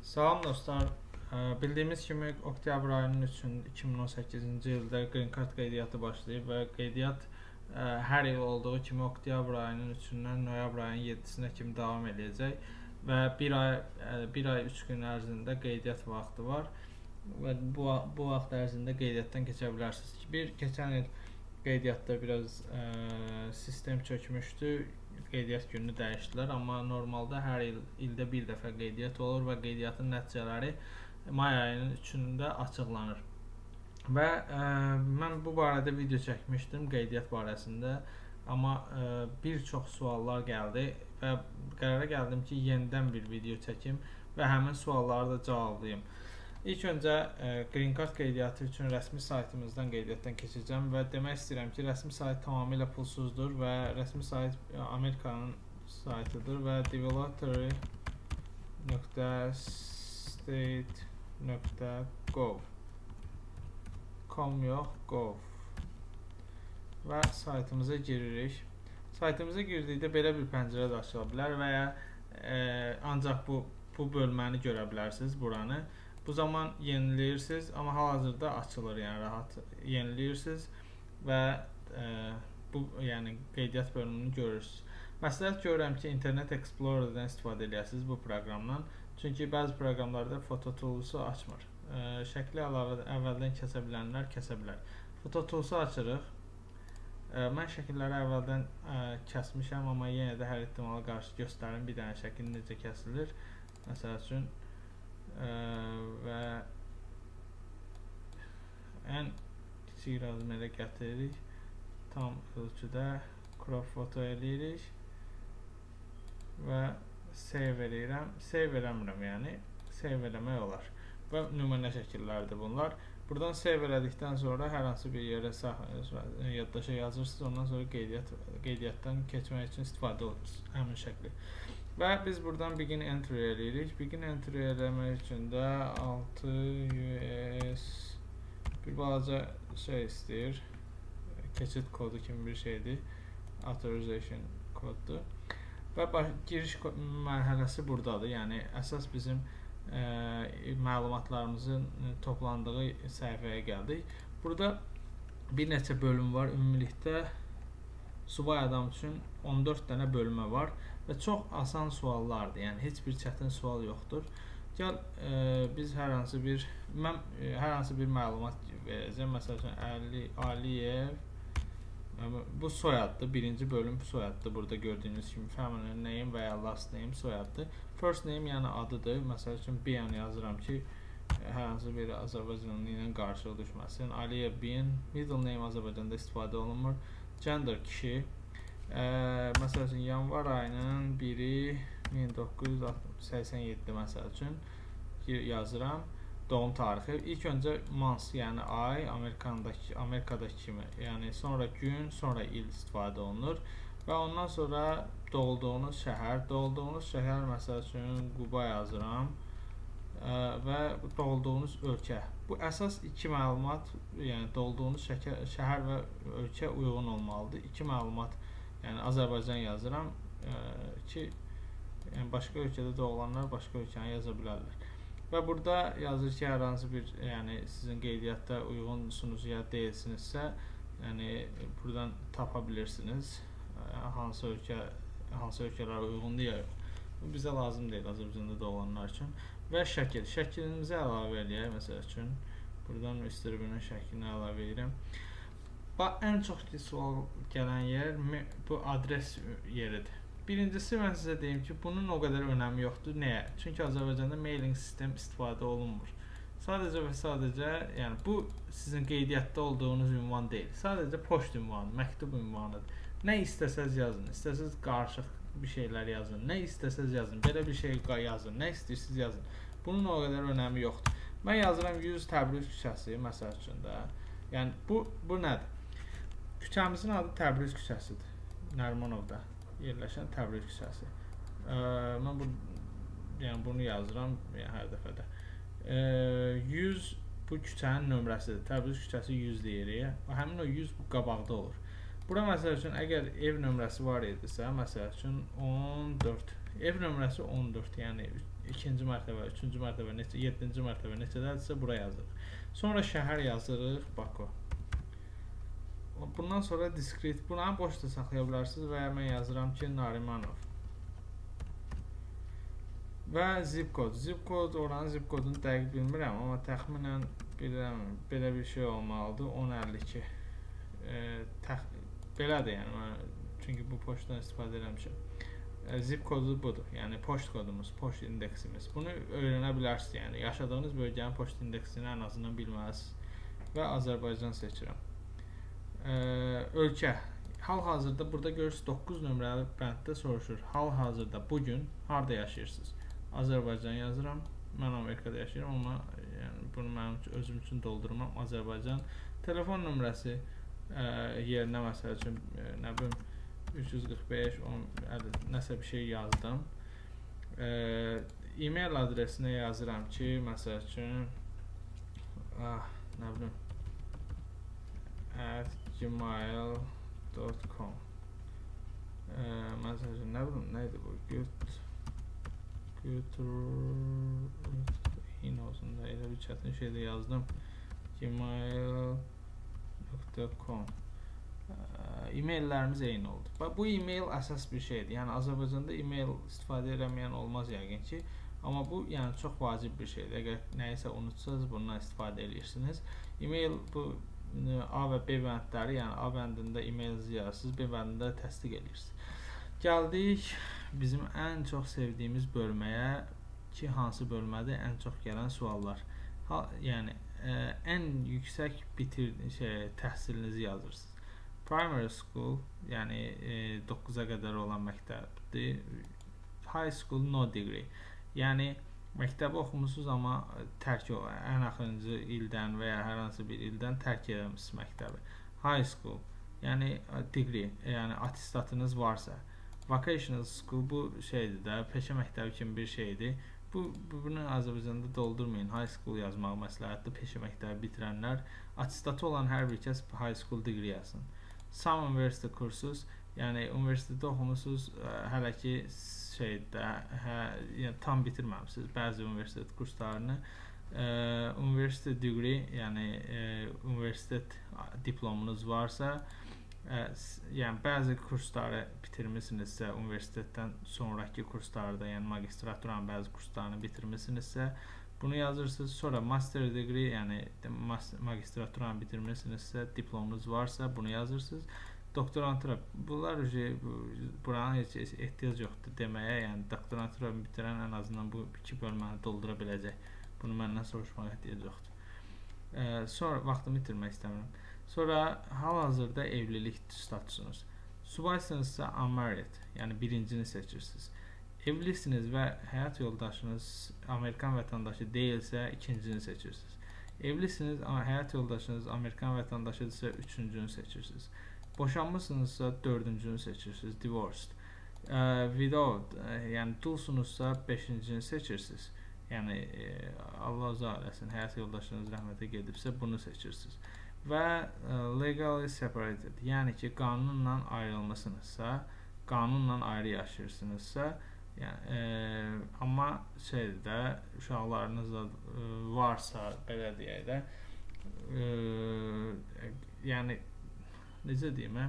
Salam dostlar. Bildiyimiz kimi oktyabr ayının 3-ün 2018-ci ildə Green Card qeydiyyatı başlayıb və qeydiyyat hər il olduğu kimi oktyabr ayının 3-dən noyabr ayının 7-sinə kimi davam edəcək və bir ay 3 gün ərzində qeydiyyat vaxtı var və bu vaxt ərzində qeydiyyatdan keçə bilərsiniz. Keçən il qeydiyyatda biraz sistem çökmüşdü. Qeydiyyat gününü dəyişdilər, amma normalda hər ildə bir dəfə qeydiyyat olur və qeydiyyatın nəticələri may ayının 3-də açıqlanır. Və mən bu barədə video çəkmişdim qeydiyyat barəsində, amma bir çox suallar gəldi və qərara gəldim ki, yenidən bir video çəkim və həmin sualları da cavablayım. İlk öncə Green Card qeydiyyatı üçün rəsmi saytımızdan qeydiyyatdan keçəcəm və demək istəyirəm ki, rəsmi sayt tamamilə pulsuzdur və rəsmi sayt Amerikanın saytıdır və developtory.state.gov və saytımıza giririk. Saytımıza girdikdə belə bir pəncərə də açıla bilər və ya ancaq bu bölməni görə bilərsiniz, buranı. Bu zaman yeniləyirsiniz, amma hal-hazırda açılır, yəni rahat yeniləyirsiniz və yəni qeydiyyat bölümünü görürsünüz. Məsləhət görürəm ki, Internet Explorer-dən istifadə edəsiniz bu proqramdan, çünki bəzi proqramlarda Photo Tools'u açmır. Şəkli əvvəldən kəsə bilənlər kəsə bilər. Photo Tools'u açırıq. Mən şəkilləri əvvəldən kəsmişəm, amma yenə də hər ehtimala qarşı göstərim bir dənə şəkil necə kəsilir. Məsəl üçün və ən kiçik razmerə gətiririk, tam ölçüdə crop foto eləyirik və save eləyirəm, save eləmirəm, yəni save eləmək olar və nümunə şəkillərdir bunlar. Buradan save elədikdən sonra hər hansı bir yerə yaddaşa yazırsınız, ondan sonra qeydiyyatdan keçmək üçün istifadə olursunuz həmin şəkli. Və biz buradan begin entry eləyirik. Begin entry eləmək üçün də 6 US bir balaca şey istəyir. Keçid kodu kimi bir şeydir. Authorization koddur. Və giriş mərhələsi buradadır. Yəni əsas bizim məlumatlarımızın toplandığı səhifəyə gəldik. Burada bir neçə bölüm var. Ümumilikdə subay adam üçün 14 dənə bölmə var və çox asan suallardır. Yəni heç bir çətin sual yoxdur. Gəl biz hər hansı bir məlumat verəcəm. Məsələn, Aliyev bu soyaddır. Birinci bölüm soyaddır. Burada gördüyünüz kimi family name və ya last name soyaddır. First name yəni adıdır. Məsəl üçün Bian yazıram ki, hər hansı bir Azərbaycanlı ilə qarşılığı düşməsin. Aliyev Bian. Middle name Azərbaycanda istifadə olunmur. Gender kişi. Məsəl üçün yanvar ayının 1-i 1987 məsəl üçün yazıram. Doğum tarixi. İlk öncə month, yəni ay, Amerikadakı kimi, yəni sonra gün, sonra il istifadə olunur və ondan sonra doğulduğunuz şəhər, məsəl üçün Quba yazıram və doğulduğunuz ölkə. Bu əsas iki məlumat, yəni doğulduğunuz şəhər və ölkə uyğun olmalıdır. İki məlumat, yəni Azərbaycan yazıram ki, yəni başqa ölkədə doğulanlar başqa ölkəni yaza bilərlər. Və burada yazır ki, hər hansı bir, yəni sizin qeydiyyatda uyğunsunuz ya deyilsinizsə, yəni buradan tapa bilirsiniz hansı ölkələr uyğundur ya yox. Bu bizə lazım deyil Azərbaycanda doğulanlar üçün. Və şəkilimizi əlavə eləyək, məsəl üçün buradan Mr. şəklini əlavə edirəm. Ən çox sual gələn yer bu adres yeridir. Birincisi, mən sizə deyim ki, bunun o qədər önəmi yoxdur. Nəyə? Çünki Azərbaycanda mailing sistem istifadə olunmur. Sadəcə və sadəcə, yəni bu sizin qeydiyyatda olduğunuz ünvan deyil. Sadəcə poçt ünvanı, məktub ünvanıdır. Nə istəsəz yazın, istəsəz qarışıq bir şeylər yazın, nə istəsəz yazın, belə bir şey yazın, nə istəyirsiniz yazın. Bunun o qədər önəmi yoxdur. Mən yazıram 100 Təbriz küçəsi, məsəl üçün də. Yəni bu nədir? Küçəmizin adı Təbriz küçəsidir. Nərmanovda yerləşən Təbriz küçəsi. Mən bunu yazıram hər dəfədə. 100 bu küçənin nömrəsidir. Təbriz küçəsi 100 deyirik. Həmin o 100 bu qabaqda olur. Bura məsəl üçün əgər ev nömrəsi var idisə, məsəl üçün 14. Ev nömrəsi 14, yəni ikinci mərtəbə, üçüncü mərtəbə, neçə, 7-ci mərtəbə neçədədirsə bura yazırıq. Sonra şəhər yazırıq, Baku. Bundan sonra diskret, buna boş da saxlaya bilərsiniz və ya mən yazıram ki, Narimanov. Və zip kod. Zip kod, oranın zip kodunu dəqiq bilmirəm, amma təxminən bilirəm, belə bir şey olmalıdır, 1052. Belədir, yəni, çünki bu poçtdan istifadə eləmişəm. Zip kodu budur, yəni poçt kodumuz, poçt indeksimiz. Bunu öyrənə bilərsiniz, yəni yaşadığınız bölgənin poçt indeksini ən azından bilməlisiniz. Və Azərbaycan seçirəm. Ölkə. Hal-hazırda burada görürsünüz 9 nömrəli bənddə soruşur. Hal-hazırda bugün harda yaşayırsınız? Azərbaycan yazıram. Mən Amerikada yaşayıram, amma yəni, bunu mənim özüm üçün doldurmam. Azərbaycan. Telefon nömrəsi yerinə məsəl üçün nə bilim 345 10 nəsə bir şey yazdım. E-mail adresinə yazıram ki, məsəl üçün nə bilim @gmail.com məsəl üçün nə bilim neydi bu? Yine olsun da elə bir çətin şeydə yazdım. gmail.com E-maillərimiz eyni oldu. Bu e-mail əsas bir şeydir. Yəni Azərbaycanda e-mail istifadə edəməyən olmaz yəqin ki. Amma bu yəni çox vacib bir şeydir. Əgər nəyisə unutsanız bundan istifadə edirsiniz. E-mail bu A və B bəndləri, yəni A bəndində e-mailinizi yazırsınız, B bəndində təsdiq edirsiniz. Gəldik bizim ən çox sevdiyimiz bölməyə ki, hansı bölmədir? Ən çox gələn suallar. Yəni ən yüksək təhsilinizi yazırsınız. Primary school, yəni 9-a qədər olan məktəbdir. High school, no degree. Yəni məktəbi oxumusunuz, amma ən axırıncı ildən və ya hər hansı bir ildən tərk edəmişsiniz məktəbi. High school, yəni degree, yəni attestatınız varsa. Vocational school bu şeydir də, peşə məktəbi kimi bir şeydir. Bunu Azərbaycanda doldurmayın. High school yazmaq məsləhətdir. Peşə məktəbi bitirənlər, attestatı olan hər bir kəs high school degree yazsın. Some university kursus, yəni universitetdə oxumusunuz, hələ ki yəni tam bitirməmişsiniz bəzi universitet kurslarını. University degree, yəni universitet diplomunuz varsa, yəni bəzi kursları bitirmisinizsə, universitetdən sonraki kurslarda, yəni magistraturanın bəzi kurslarını bitirmisinizsə, bunu yazırsınız. Sonra master degree, yəni magistraturanı bitirmisinizsə, diplomunuz varsa bunu yazırsınız. Doktorantura, bunlar buranın heç ehtiyac yoxdur deməyə, yəni doktorantura bitirən ən azından bu iki bölməni doldura biləcək. Bunu məndən soruşmağa ehtiyac yoxdur. Sonra vaxtımı itirmək istəmirəm. Sonra hal-hazırda evlilik statusunuz. Subaysınızsa unmarried, yəni birincini seçirsiniz. Evlisiniz və həyat yoldaşınız Amerikan vətəndaşı deyilsə, ikincini seçirsiniz. Evlisiniz, amma həyat yoldaşınız Amerikan vətəndaşıdırsa, üçüncünü seçirsiniz. Boşanmısınızsa, dördüncünü seçirsiniz, divorced. Widowed, yəni dulsunuzsa, beşincini seçirsiniz. Yəni, Allah uzaq eləsin, həyat yoldaşınız rəhmətə gedibsə, bunu seçirsiniz. Və legally separated, yəni ki, qanunla ayrılmışsınızsa, qanunla ayrı yaşayırsınızsa, yəni, amma şeydir də, uşaqlarınız da varsa, belə deyək də, yəni, necə deyim,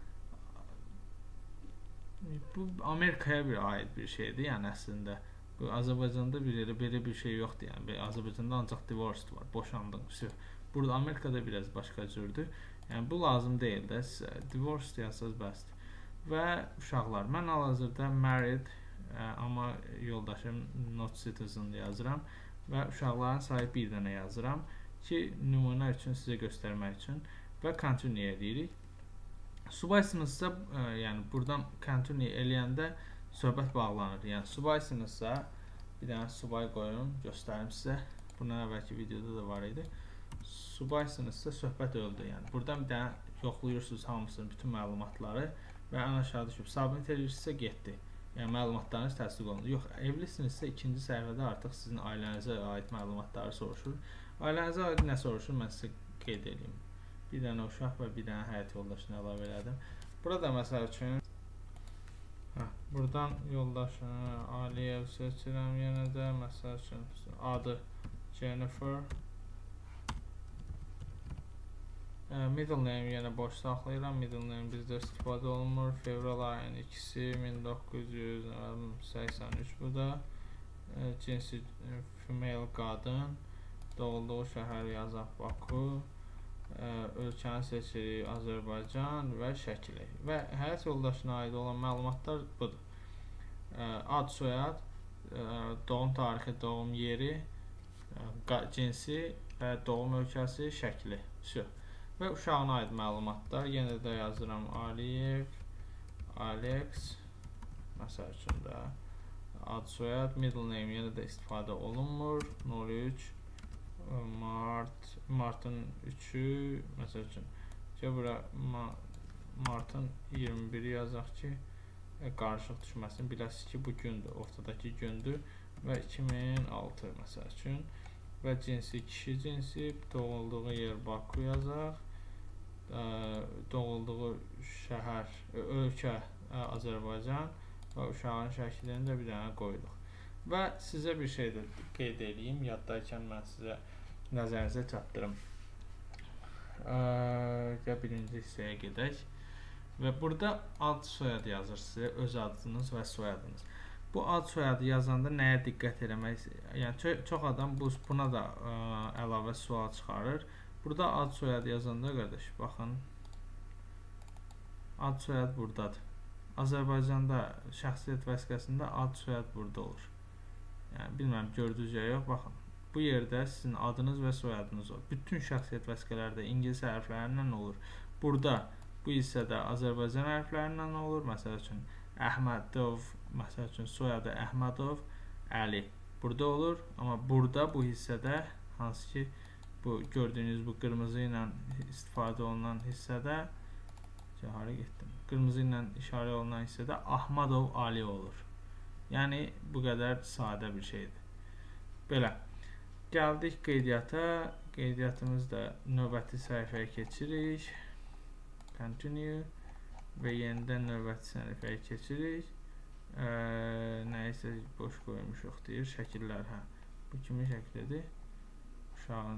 bu Amerikaya bir aid bir şeydir, yəni əslində. Bu Azərbaycanda belə bir şey yoxdur, yəni Azərbaycanda ancaq divorced var, boşandın. Burada Amerikada biraz başqa cürdür. Yəni bu lazım deyil də, divorced yazsaz bəsdir. Və uşaqlar, mən hal-hazırda married, amma yoldaşım not citizen yazıram və uşaqların sayı bir dənə yazıram ki, nümunə üçün sizə göstərmək üçün və continue edirik. Subaysınızsa, yəni buradan continue eləyəndə söhbət bağlanır. Yəni subaysınızsa, bir dənə subay qoyun, göstərim sizə. Bundan əvvəlki videoda da var idi. Subaysınızsa söhbət öldü. Yəni buradan bir dənə yoxlayırsınız hamısını, bütün məlumatları və ən aşağı düşüb submit edirsinizsə getdi. Yəni məlumatlarınız təsdiq olundu. Yox, evlisinizsə ikinci səhifədə artıq sizin ailənizə aid məlumatları soruşur. Ailənizə aid nə soruşur, mən sizə qeyd edeyim. Bir dənə uşaq və bir dənə həyat yoldaşını əlavə elədim. Burada məsəl üçün Buradan yoldaşını Aliyev seçirəm yenə də. Məsəl üçün adı Jennifer. Middle name yenə boş saxlayıram. Middle name bizdə istifadə olunmur. Fevral ayının 2-si 1983 bu da. Cinsi female qadın. Doğulduğu şəhər yazaq Baku. Ölkəni seçirik Azərbaycan və şəkli. Və həyat yoldaşına aid olan məlumatlar budur. Ad, soyad, doğum tarixi, doğum yeri, cinsi və doğum ölkəsi, şəkli. Və uşağına aid məlumatlar. Yenə də yazıram Aliyev, Alex, məsəl üçün də ad, soyad, middle name yenə də istifadə olunmur. 03 Martın 3-ü, məsəl üçün bura Martın 21-i yazaq ki, qarışıq düşməsin. Biləsiniz ki, bu gündür, ortadakı gündür və 2006 məsəl üçün. Və cinsi kişi cinsi, doğulduğu yer Baku yazaq. Doğulduğu şəhər, ölkə Azərbaycan və uşağın şəklini də bir dənə qoyduq. Və sizə bir şey də qeyd edeyim, yaddaykən mən sizə nəzərinizə çatdırım. Birinci hissəyə gedək. Və burada ad, soyad yazır sizə, öz adınız və soyadınız. Bu ad, soyadı yazanda nəyə diqqət eləmək? Yəni, çox adam buna da əlavə sual çıxarır. Burada ad, soyad yazanda, qardaş, baxın, ad, soyad buradadır. Azərbaycanda şəxsiyyət vəsiqəsində ad, soyad burada olur. Yəni, bilməm, gördünüz ya yox, baxın. Bu yerdə sizin adınız və soyadınız olur. Bütün şəxsiyyət vəsiqələrdə ingilis hərflərindən olur. Burada, bu hissədə Azərbaycan hərflərindən olur. Məsəl üçün, Əhmədov, məsəl üçün, soyadı Əhmədov, Əli. Burada olur. Amma burada, bu hissədə, hansı ki, bu gördüyünüz bu qırmızı ilə istifadə olunan hissədə, hara getdim? Qırmızı ilə işarə olunan hissədə Ahmadov Ali olur. Yəni, bu qədər sadə bir şeydir. Belə. Gəldik qeydiyyata. Qeydiyyatımız da növbəti səhifəyə keçirik. Continue. Və yenidən növbəti səhifəyə keçirik. Nəyisə boş qoymuşuq deyir. Şəkillər, bu kimin şəklidir? Uşağın,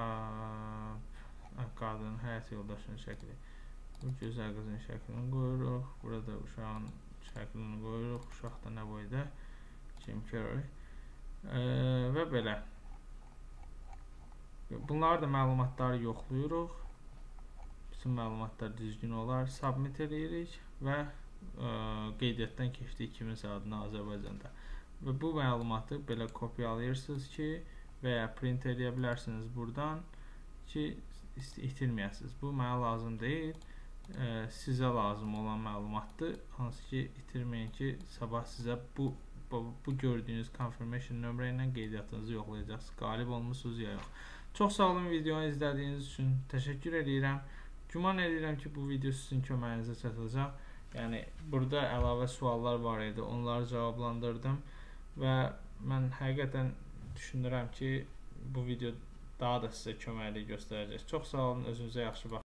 qadının, həyat yoldaşının şəkli. Bu gözəl qızın şəklini qoyuruq. Burada uşağın şəklini qoyuruq. Uşaq da nə boyda? Jim Carrey. Və belə. Bunları da məlumatları yoxlayırıq. Bütün məlumatlar düzgün olar. Submit edirik və qeydiyyatdan keçdik kiminsə adına Azərbaycanda. Və bu məlumatı belə kopyalayırsınız ki, və ya print edə bilərsiniz buradan ki, itirməyəsiniz. Bu mənə lazım deyil. Sizə lazım olan məlumatdır. Hansı ki, itirməyin ki, sabah sizə bu gördüyünüz confirmation nömrə ilə qeydiyyatınızı yoxlayacaqsınız. Qalib olmuşsunuz ya yox. Çox sağ olun videonu izlədiyiniz üçün. Təşəkkür edirəm. Güman edirəm ki, bu video sizin köməyinizə çatacaq. Yəni, burada əlavə suallar var idi. Onları cavablandırdım. Və mən həqiqətən düşünürəm ki, bu video daha da sizə köməklik göstərəcək. Çox sağ olun. Özünüzə yaxşı baxın.